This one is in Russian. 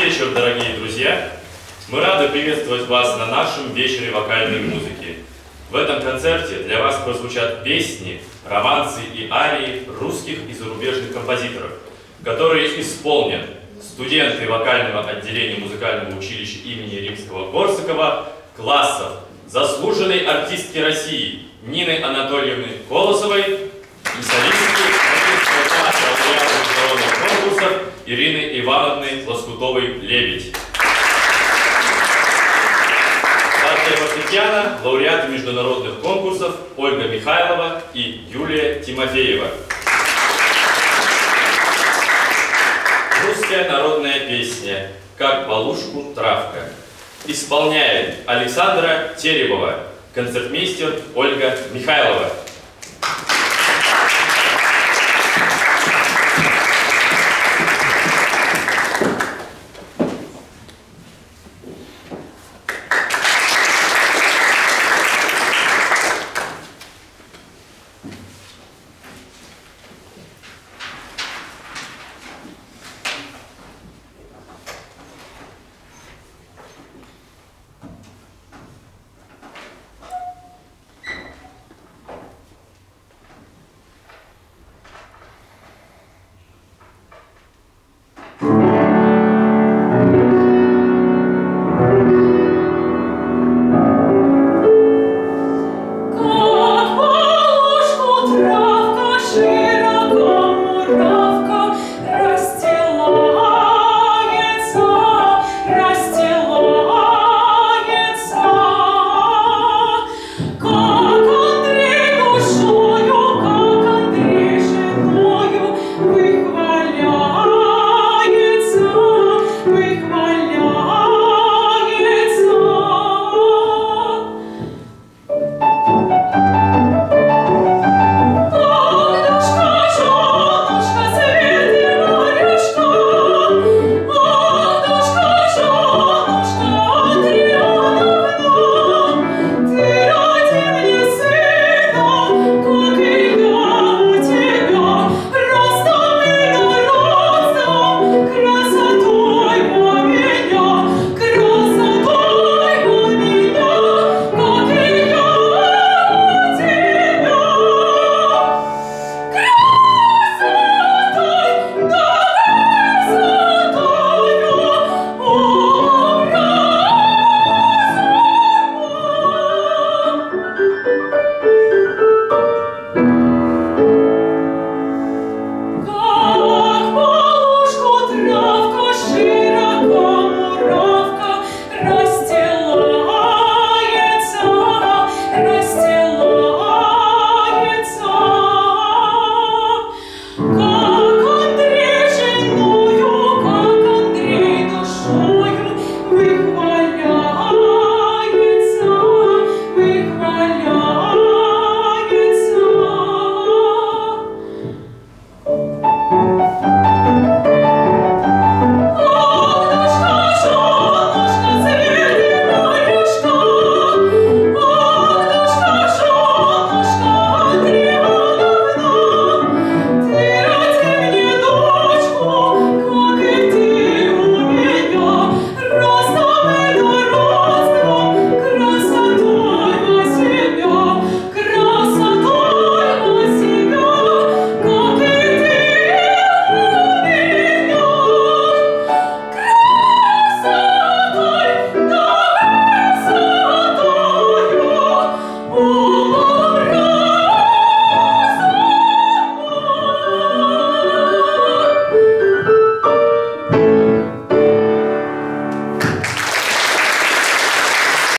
вечер, дорогие друзья! Мы рады приветствовать вас на нашем вечере вокальной музыки. В этом концерте для вас прозвучат песни, романсы и арии русских и зарубежных композиторов, которые исполнят студенты вокального отделения музыкального училища имени Римского-Корсакова классов заслуженной артистки России Нины Анатольевны Колосовой и солистки международных конкурсов Ирины Ивановны Лоскутовой-Лебедь. Партия фортепиано – лауреаты международных конкурсов Ольга Михайлова и Юлия Тимофеева. Русская народная песня «Как полушку травка» исполняет Александра Теребова, концертмейстер Ольга Михайлова.